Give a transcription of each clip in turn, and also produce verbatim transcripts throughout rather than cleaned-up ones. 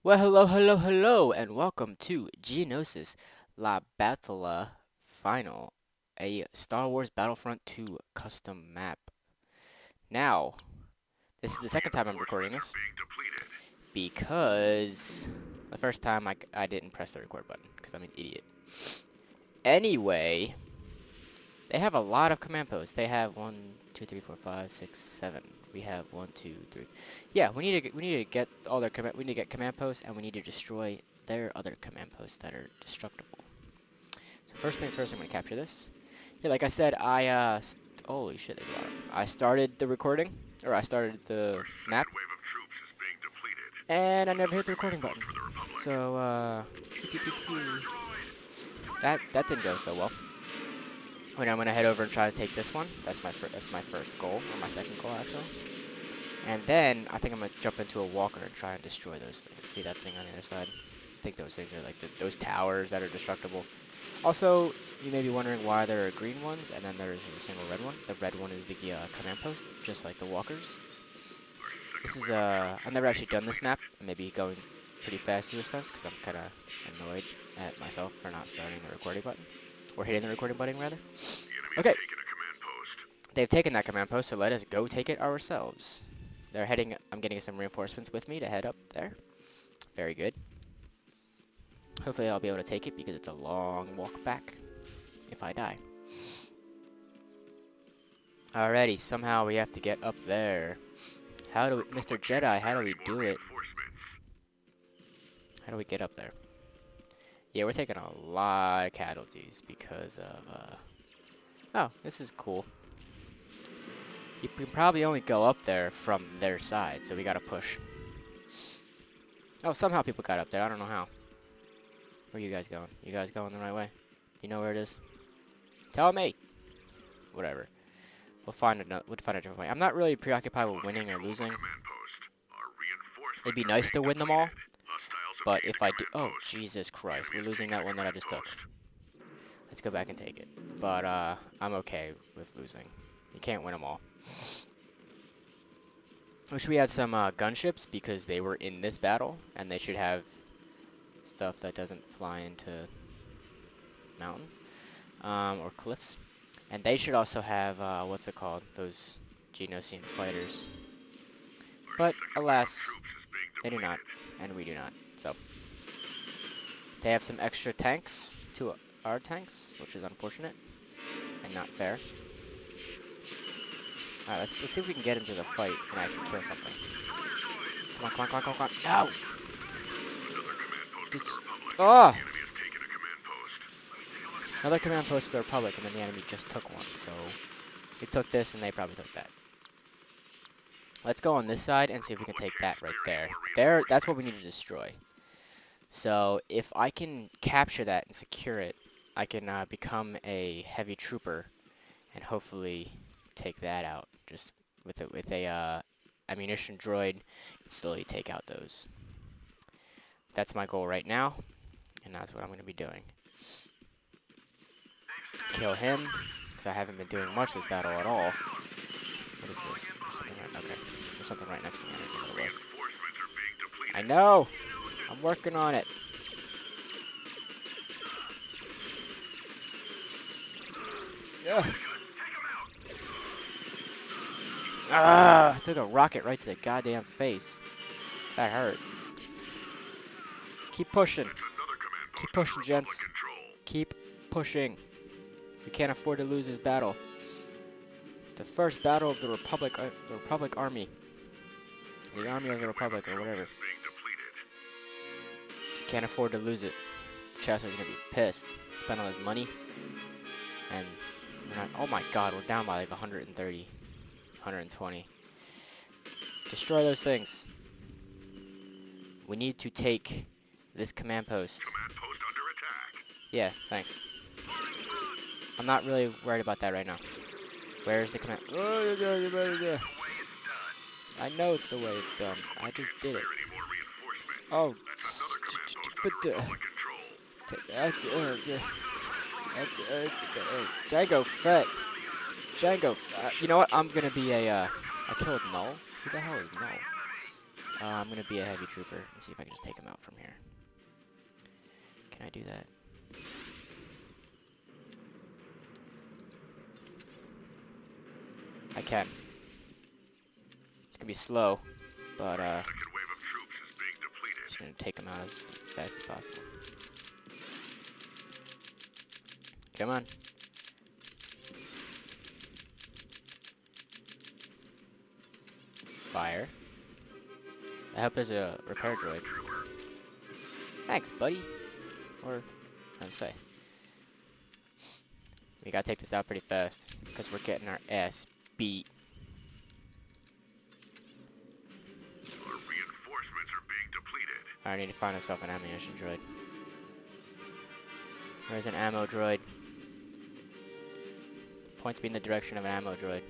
Well, hello, hello, hello, and welcome to Geonosis La Battla Final, a Star Wars Battlefront two custom map. Now, this is the second time I'm recording this, because the first time I, I didn't press the record button, because I'm an idiot. Anyway, they have a lot of command posts. They have one, two, three, four, five, six, seven. We have one, two, three. Yeah, we need to get, we need to get all their command. We need to get command posts, and we need to destroy their other command posts that are destructible. So first things first, I'm gonna capture this. Yeah, like I said, I uh, st holy shit, there's a lot. I started the recording, or I started the map, and I never hit the recording button. So uh, that that didn't go so well. Wait, I'm gonna head over and try to take this one. That's my fir that's my first goal, or my second goal actually. And then I think I'm gonna jump into a walker and try and destroy those things. See that thing on the other side? I think those things are like the, those towers that are destructible. Also, you may be wondering why there are green ones and then there's a single red one. The red one is the uh, command post, just like the walkers. This is uh, I've never actually done this map. I may be going pretty fast through this stuff because I'm kind of annoyed at myself for not starting the recording button. Or hitting the recording button, rather. Okay. They've taken that command post, so let us go take it ourselves. They're heading... I'm getting some reinforcements with me to head up there. Very good. Hopefully I'll be able to take it, because it's a long walk back. If I die. Alrighty, somehow we have to get up there. How do we... Mister Jedi, how do we do it? How do we get up there? Yeah, we're taking a lot of casualties because of, uh... Oh, this is cool. You can probably only go up there from their side, so we gotta push. Oh, somehow people got up there. I don't know how. Where are you guys going? You guys going the right way? You know where it is? Tell me! Whatever. We'll find another, we'll find a different way. I'm not really preoccupied with winning or losing. It'd be nice to win them all. But if I do... Oh, Jesus Christ. We're losing that one that I just took. Let's go back and take it. But, uh, I'm okay with losing. You can't win them all. Wish we had some, uh, gunships, because they were in this battle. And they should have stuff that doesn't fly into mountains. Um, or cliffs. And they should also have, uh, what's it called? Those Geonosian fighters. But, alas, they do not. And we do not. So, they have some extra tanks to our tanks, which is unfortunate and not fair. Alright, let's, let's see if we can get into the fight and actually kill something. Come on, come on, come on, come on, come on. No! Just, oh! Another command post for the Republic, and then the enemy just took one, so we took this and they probably took that. Let's go on this side and see if we can take that right there. There, that's what we need to destroy. So, if I can capture that and secure it, I can uh, become a heavy trooper and hopefully take that out. Just with a, with a uh, ammunition droid, slowly take out those. That's my goal right now, and that's what I'm going to be doing. Kill him, because I haven't been doing much this battle at all. What is this? There's something right, okay. There's something right next to me. I don't know what it was. I know! I'm working on it. Yeah. Ah! I took a rocket right to the goddamn face. That hurt. Keep pushing. Keep pushing, gents. Keep pushing. We can't afford to lose this battle. The first battle of the Republic, uh, the Republic Army. The Army of the Republic, or whatever. Can't afford to lose it. Chancellor's gonna be pissed. Spent all his money. And we're not, oh my god, we're down by like one hundred thirty. one hundred twenty. Destroy those things. We need to take this command post. Command post under attack. Yeah, thanks. I'm not really worried about that right now. Where's the command? I know it's the way it's done. I just did it. Oh, but Django Fett. Django. Uh, you know what? I'm gonna be a. Uh, I killed Null. Who the hell is Null? Uh, I'm gonna be a heavy trooper and see if I can just take him out from here. Can I do that? I can. It's gonna be slow, but uh, just gonna take him out as fast as possible. Come on. Fire. I hope there's a repair droid. Thanks, buddy. Or, I'll say. We gotta take this out pretty fast, because we're getting our ass beat. Our reinforcements are being depleted. I need to find myself an ammunition droid. Where's an ammo droid? Point to be in the direction of an ammo droid.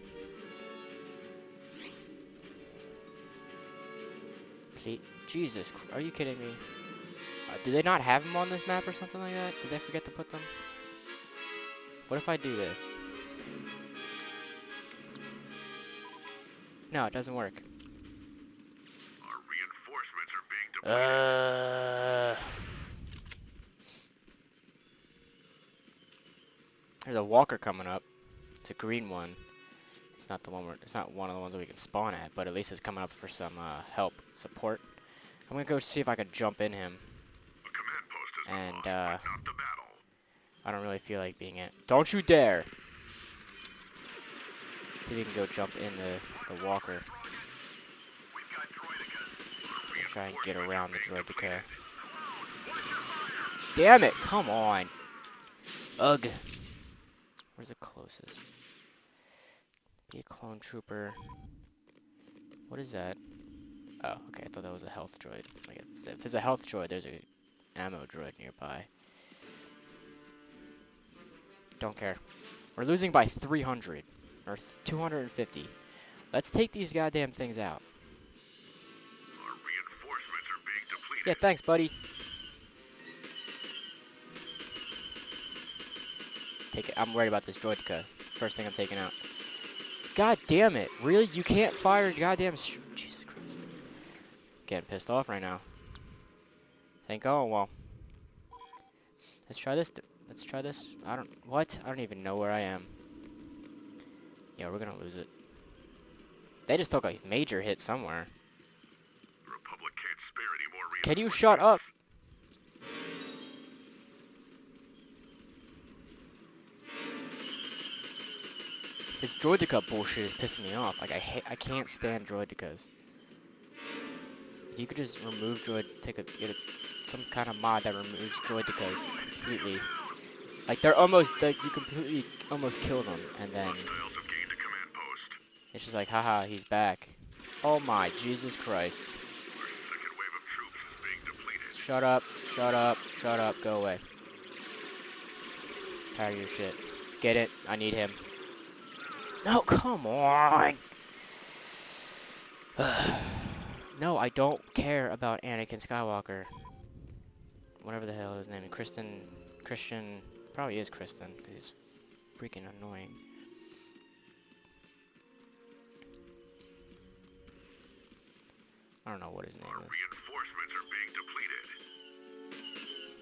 Please, Jesus, are you kidding me? Uh, do they not have them on this map or something like that? Did they forget to put them? What if I do this? No, it doesn't work. Our reinforcements are being depleted. Uh, there's a walker coming up. It's a green one. It's not the one where it's not one of the ones that we can spawn at, but at least it's coming up for some uh, help, support. I'm gonna go see if I can jump in him. A command post has been And lost, uh, but not the battle. I don't really feel like being it. Don't you dare! See if you can go jump in the the walker. We've got droidekas. And try and get around the droideka. Damn it! Come on! Ugh. Where's the closest? Be a clone trooper. What is that? Oh, okay. I thought that was a health droid. Like it's, if there's a health droid, there's a ammo droid nearby. Don't care. We're losing by three hundred or two hundred fifty. Let's take these goddamn things out. Our reinforcements are being depleted. Yeah, thanks, buddy. Take it. I'm worried about this droideka. It's the first thing I'm taking out. God damn it! Really? You can't fire goddamn sh Jesus Christ! Getting pissed off right now. Think, oh well. Let's try this. Let's try this. I don't. What? I don't even know where I am. Yeah, we're gonna lose it. They just took a major hit somewhere. The Republic can't spare any more Can you reinforcements. shut up? This droideka bullshit is pissing me off. Like I hate. I can't stand droidekas. You could just remove droid. Take a get a, some kind of mod that removes droidekas completely. Like they're almost like you completely almost kill them, and then Hostiles have gained a command post. it's just like, haha, he's back. Oh my Jesus Christ! Our second wave of troops is being depleted. Shut up! Shut up! Shut up! Go away. Tired of your shit. Get it? I need him. No, come on! No, I don't care about Anakin Skywalker. Whatever the hell his name is. Kristen... Christian... Probably is Kristen, because he's freaking annoying. I don't know what his name Our is. reinforcements are being depleted.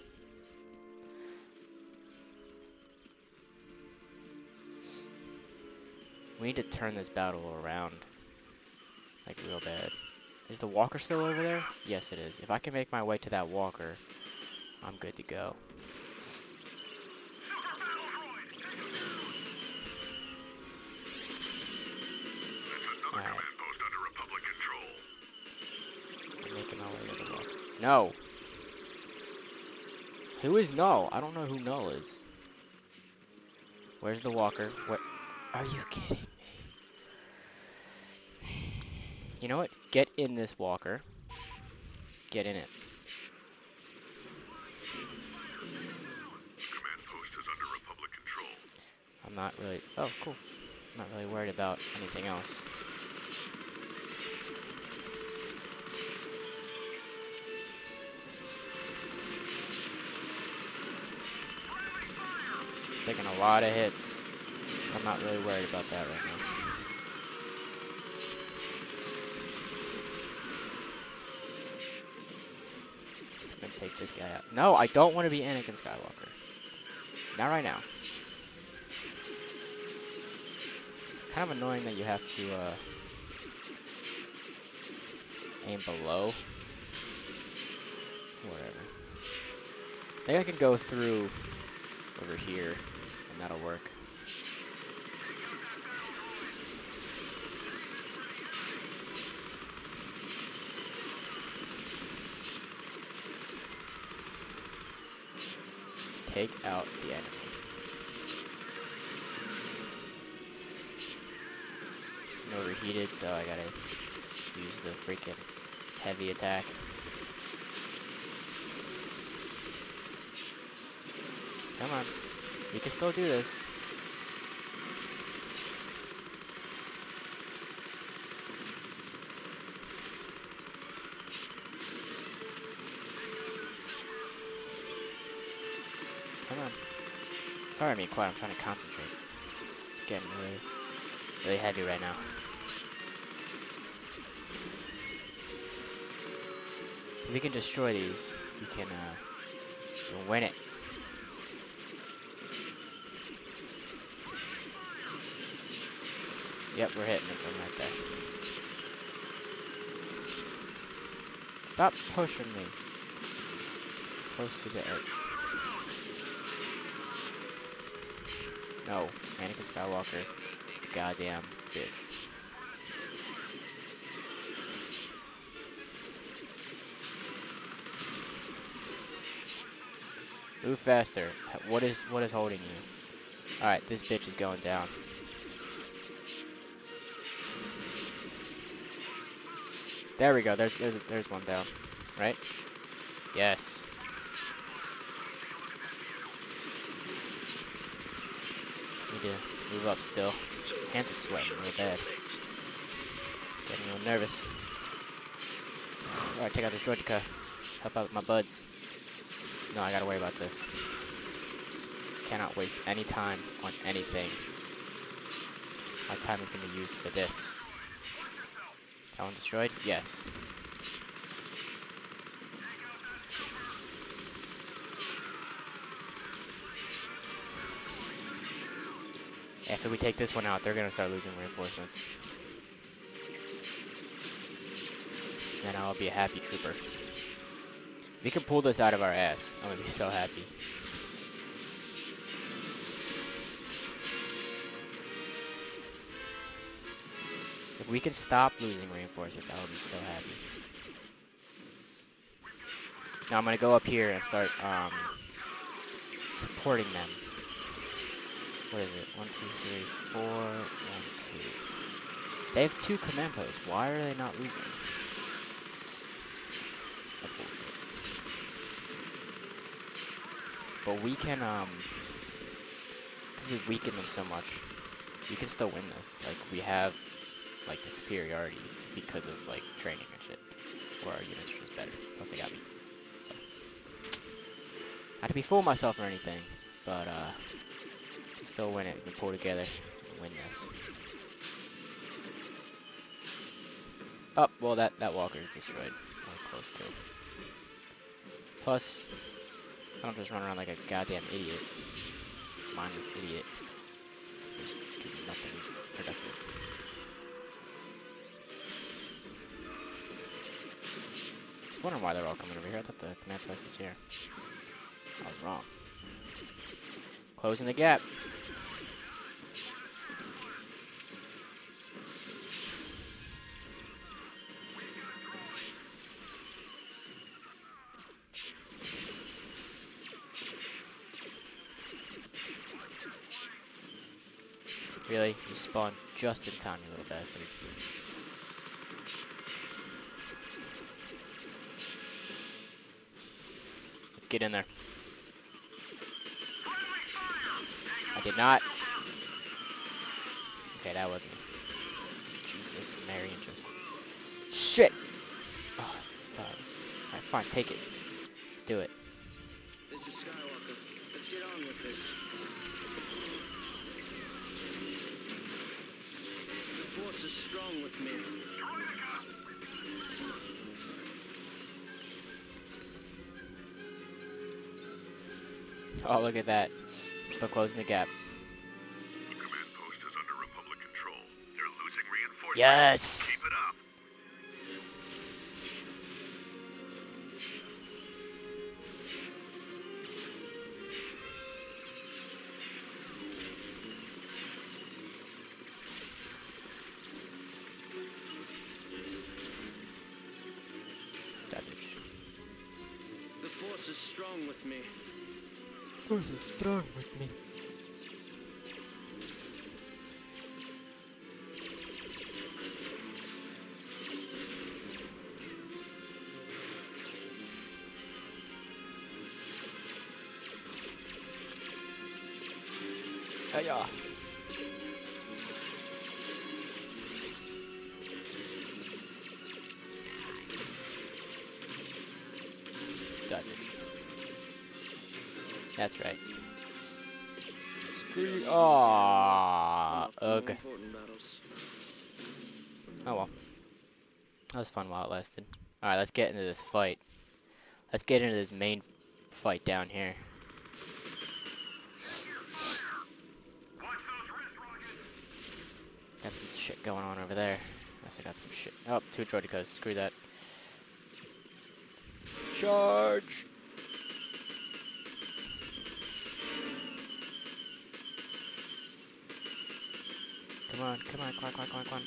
We need to turn this battle around. Like, real bad. Is the walker still over there? Yes, it is. If I can make my way to that walker, I'm good to go. Super battle droid. That's another Alright. command post under Republic control. I'm making my way to the walker. No! Who is Null? I don't know who Null is. Where's the walker? Where? Are you kidding me? You know what? Get in this walker. Get in it. Command post is under Republic control. I'm not really... Oh, cool. I'm not really worried about anything else. Taking a lot of hits. I'm not really worried about that right now. I'm gonna take this guy out. No, I don't want to be Anakin Skywalker. Not right now. It's kind of annoying that you have to uh, aim below. Whatever. I think I can go through over here, and that'll work. Take out the enemy. I'm overheated, so I gotta use the freaking heavy attack. Come on. We can still do this. Come on. Sorry I'm being quiet. I'm trying to concentrate. It's getting really, really heavy right now. If we can destroy these, we can, uh, we can win it. Yep, we're hitting it from right there. Stop pushing me. Close to the edge. No, Anakin Skywalker, goddamn bitch. Move faster. What is what is holding you? All right, this bitch is going down. There we go. There's there's there's one down, right? Yes. Need to move up still. Hands are sweating real bad. Getting real nervous. Alright, take out this Droideka. Help out with my buds. No, I gotta worry about this. Cannot waste any time on anything. My time is gonna be used for this. That one destroyed? Yes. After we take this one out, they're gonna start losing reinforcements. Then I'll be a happy trooper. If we can pull this out of our ass, I'm gonna be so happy. If we can stop losing reinforcements, I will be so happy. Now I'm gonna go up here and start um, supporting them. What is it? One, two, three, four, one, two. They have two command posts. Why are they not losing? That's bullshit. But we can, um, because we've weakened them so much, we can still win this. Like, we have, like, the superiority because of, like, training and shit. Or our units are just better. Plus they got me. So. Not to be fooling myself or anything, but, uh, still win it. We can pull together and win this. Oh, well, that, that walker is destroyed. Or close to. Plus, I don't just run around like a goddamn idiot. Mindless idiot. Just do nothing productive. I was wondering why they're all coming over here. I thought the command post was here. I was wrong. Closing the gap. Really? You spawned just in time, you little bastard. Let's get in there. I did not. Okay, that was me. Jesus, Mary and Joseph. Shit! Oh, fuck. Alright, fine, take it. Let's do it. This is Skywalker. Let's get on with this. The Force is strong with me. Oh, look at that. We're still closing the gap. The command post is under Republic control. They're losing reinforcements. Yes! Keep it up. Damage. The force is strong with me. Force is strong with me. Hiya. Dodge. That's right. Screw. Aww. More Ugh. important battles. Oh well. That was fun while it lasted. Alright, let's get into this fight. Let's get into this main fight down here. Got some shit going on over there. Unless I got some shit. Oh, two Droidicos. Screw that. Charge! Come on, come on, come on, come on, come on, come on.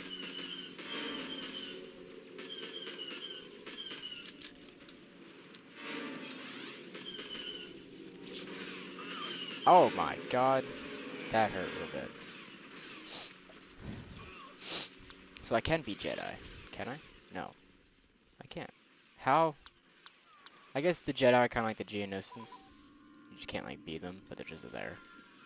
Oh my god. That hurt a little bit. So I can be Jedi. Can I? No. I can't. How? I guess the Jedi are kind of like the Geonosians. You just can't like be them, but they're just there.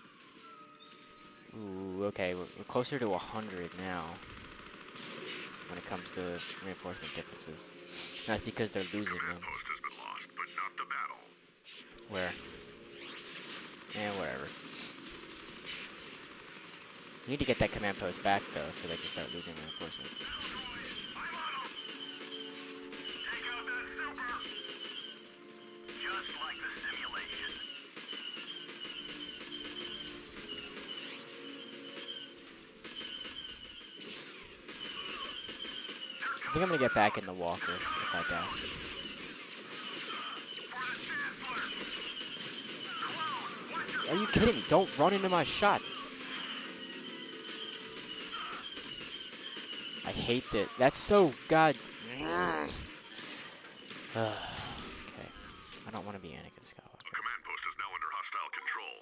Ooh, okay, we're, we're closer to one hundred now. When it comes to reinforcement differences. And that's because they're losing them. Command post has been lost, but not the battle. Where? Yeah, wherever. You need to get that command post back, though, so they can start losing reinforcements. Take out that super! Just like the simulation. I think I'm gonna get back in the walker if I die. Are you kidding me? Don't run into my shots. I hate that. That's so god. Okay. I don't want to be Anakin Skywalker. The command post is now under hostile control.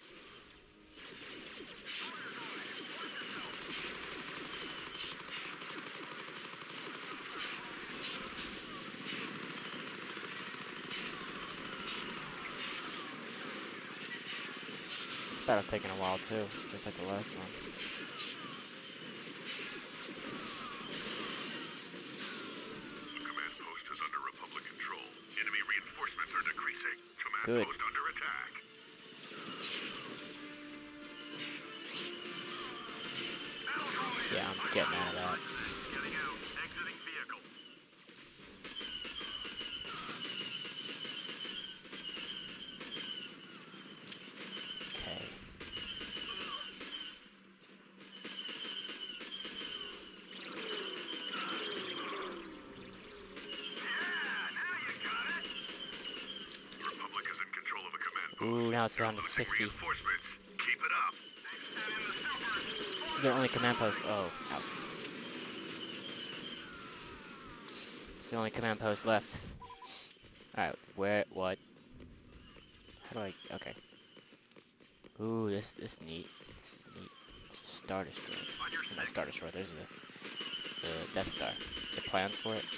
This battle's taking a while too, just like the last one. The command post is under Republic control. Enemy reinforcements are decreasing. Command Good. post under attack. Yeah, I'm getting out of that. Getting out. Exiting vehicle. Okay. Republic is in control of the command post. Ooh, now it's down to Losing sixty. reinforcements. Keep it up. This is their only command post. Oh, ouch. It's the only command post left. Alright, where, what? How do I, okay. Ooh, this, this neat. This is neat. It's a Star Destroyer. Not Star Destroyer, there's the, the Death Star. The plans for it.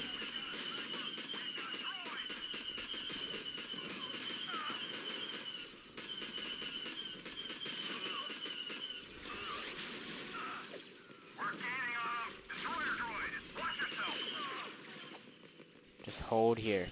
We're gaining on them. Destroyer droid. Watch yourself. Just hold here.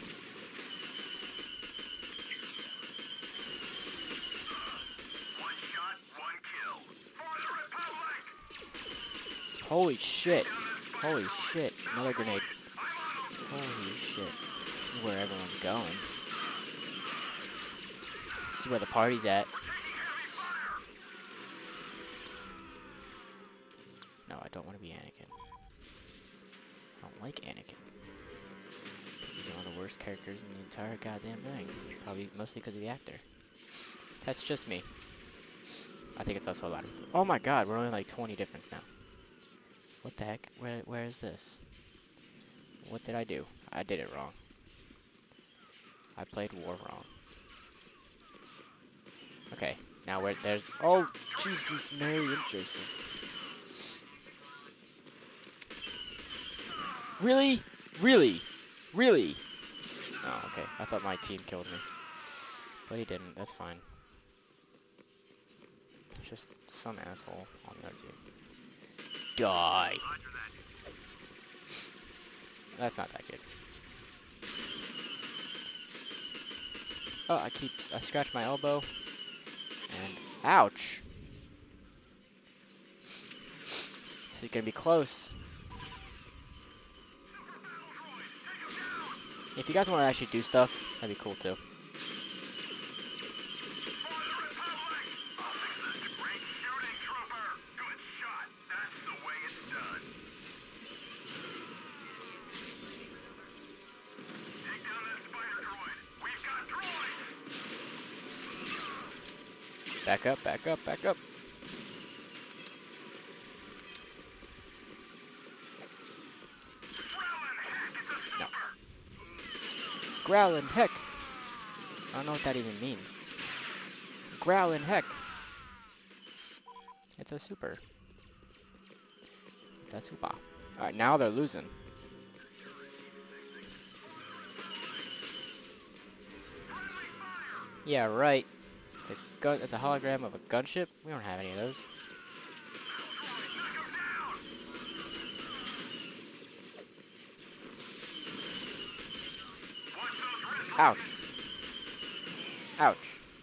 One shot, one kill. For the Republic! Holy shit. Holy shit. Another grenade. Holy shit. This is where everyone's going. This is where the party's at. No, I don't want to be Anakin. I don't like Anakin. He's one of the worst characters in the entire goddamn thing. Probably mostly because of the actor. That's just me. I think it's also a lot of... Oh my god, we're only like twenty difference now. What the heck? Where, where is this? What did I do? I did it wrong. I played war wrong. Okay, now where there's... Oh, Jesus, Mary and Joseph. Really? Really? Really? Oh, okay. I thought my team killed me. But he didn't. That's fine. Just some asshole on the other team. Die! That's not that good. Oh, I keep... I scratch my elbow. And... Ouch! This is gonna be close. If you guys want to actually do stuff, that'd be cool too. Back up, back up, back up. No. Growlin' heck. I don't know what that even means. Growlin' heck. It's a super. It's a super. Alright, now they're losing. Yeah, right. It's a gun. It's a hologram of a gunship. We don't have any of those. Ouch. Ouch.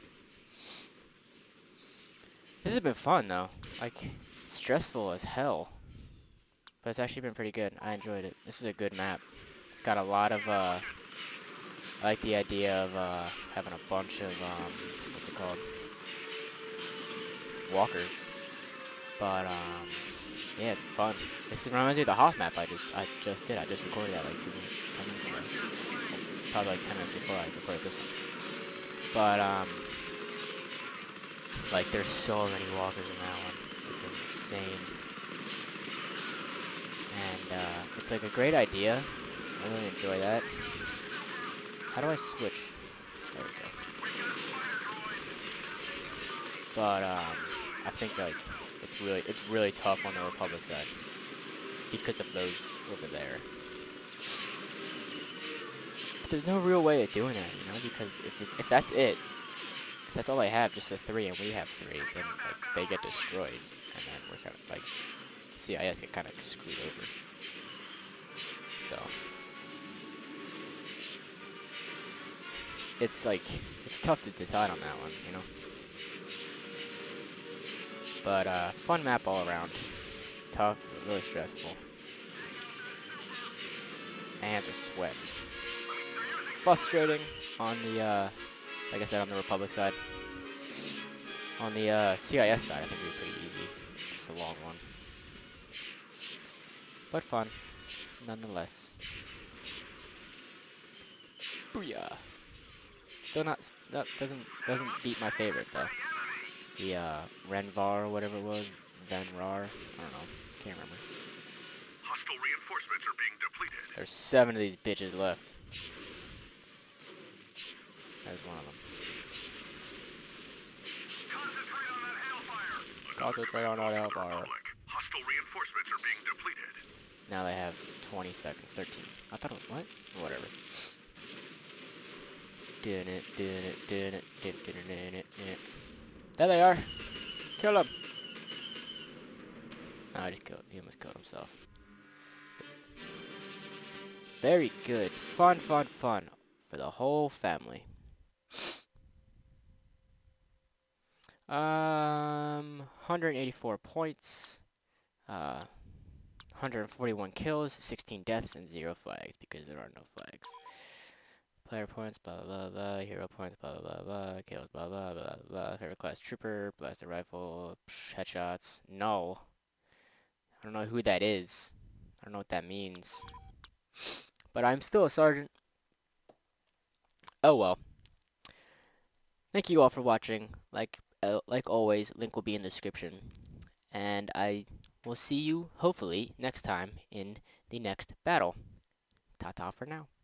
This has been fun though. Like, stressful as hell. But it's actually been pretty good. I enjoyed it. This is a good map. It's got a lot of, uh... I like the idea of, uh, having a bunch of, um... what's it called? Walkers. But, um... yeah, it's fun. This reminds me of the Hoth map I just, I just did. I just recorded that like two minutes, ten minutes ago. Probably like ten minutes before I recorded this one. But, um... like, there's so many walkers in that one. It's insane. And, uh, it's like a great idea. I really enjoy that. How do I switch? There we go. But, um, I think, like, it's really, it's really tough on the Republic side. Because of those over there. But there's no real way of doing that, you know? Because if, it, if that's it, if that's all they have, just the three, and we have three, then, like, they get destroyed. And then we're kind of, like, C I S get kind of screwed over. So. It's, like, it's tough to decide on that one, you know? But, uh, fun map all around. Tough, really stressful. Hands are sweating. Frustrating on the, uh, like I said, on the Republic side. On the, uh, C I S side, I think it'd be pretty easy. Just a long one. But fun, nonetheless. Booyah! Still not, that doesn't, doesn't beat my favorite, though. The, uh, Renvar or whatever it was. Venrar. I don't know. Can't remember. Hostile reinforcements are being depleted. There's seven of these bitches left. There's one of them. Concentrate on that hellfire. Concentrate on that hellfire. Hostile reinforcements are being depleted. Now they have twenty seconds. thirteen. I thought it was, what? Whatever. Doing it, doing it, doing it, doing it, doing it, doing it, doing it. There they are. Kill him. No, I just killed. He almost killed himself. Very good. Fun, fun, fun. For the whole family. Um, one hundred eighty-four points. Uh, one hundred forty-one kills, sixteen deaths, and zero flags because there are no flags. Player points, blah blah blah. Hero points, blah blah blah. Kills, blah blah blah blah. Favorite class trooper, blaster rifle, psh, headshots. No, I don't know who that is. I don't know what that means. But I'm still a sergeant. Oh well. Thank you all for watching. Like uh, like always, link will be in the description. And I will see you hopefully next time in the next battle. Ta-ta for now.